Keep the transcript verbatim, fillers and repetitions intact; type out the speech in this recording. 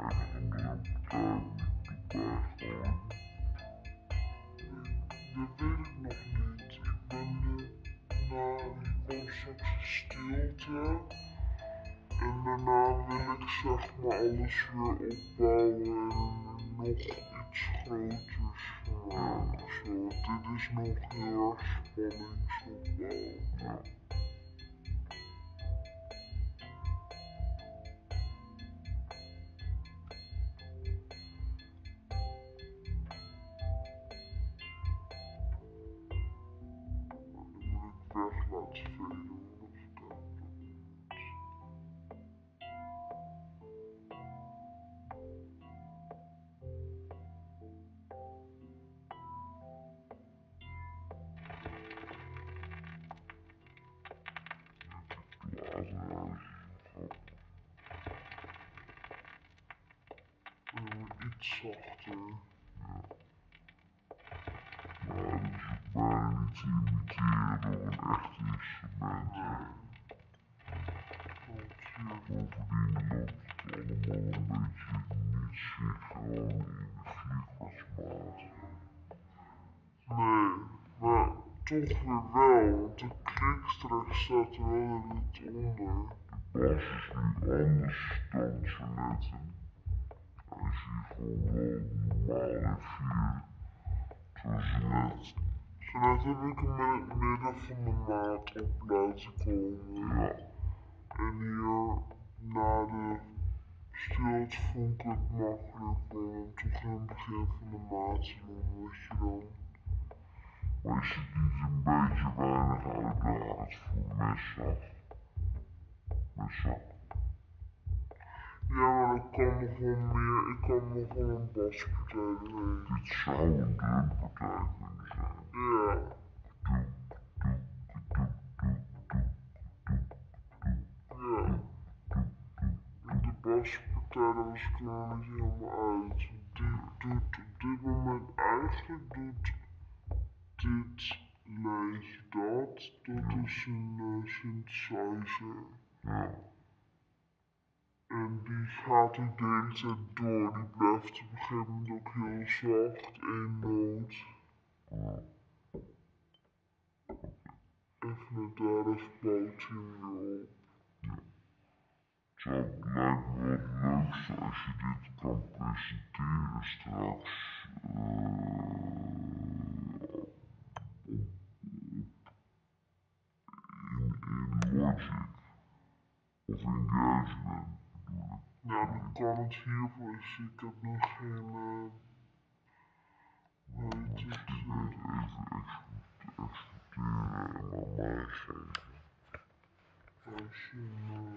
andere partij moet erbij gooien. Dat weet ik nog niet. Ik ben uh, na, hier komt straks een stilte. En daarna wil ik zeg maar alles weer opbouwen en nog iets groters maken. Zo, dit is nog heel erg spanningsopbouw. Ja. Dan moet ik weg laten velen. Iets zachter. Ja. Maar dat is ook bijna niet te imiteren door een echt instrument. Nee. Bovendien loopt het allemaal een beetje niet synchroon in de vierkwartsmaat. Nee, maar toch weer wel, want de klikstrek staat er wel net onder. De bas is nu anders dan zo net. Hij is hier gewoon wel normaal in vier. Terwijl ze net. Zo net heb ik hem in het midden van de maat op laten komen. Ja. En hier na de stilte vond ik het makkelijk om hem toch in het begin van de maat te doen, wat je dan. Maar is het niet een beetje weinig uitdagend voor messa? Messa? Ja, maar dat kan nog wel meer. Ik kan nog wel een baspartij doorheen. Dit zou een drumpartij kunnen zijn. Ja. Doe, doe, doe, doe, doe, doe, Ja. En de baspartij, daar was ik er nog niet helemaal uit. Die doet op dit moment eigenlijk doet dit lijntje dat. Dat is een uh, synthesizer. Ja. En die gaat ook de hele tijd door. Die blijft op een gegeven moment ook heel zacht, één noot. Ja. Even daar als bouwt hij hem weer op. Het lijkt me wel het leukste als je dit kan presenteren straks. Uh, in, in Logic. Of in GarageBand bedoel ik. Ja, dan kan het hiervoor. Dus ik heb nog geen. Uh, hoe heet het? Moet ik Uh, even exporteren en naar mij geven. als je. Uh,